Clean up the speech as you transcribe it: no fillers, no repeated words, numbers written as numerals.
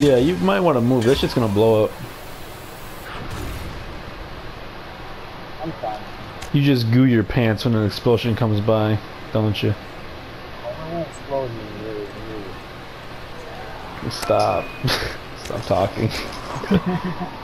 Yeah, you might want to move. This shit's gonna blow up. I'm fine. You just goo your pants when an explosion comes by, don't you? Everyone explosion really weird. Stop. Stop talking.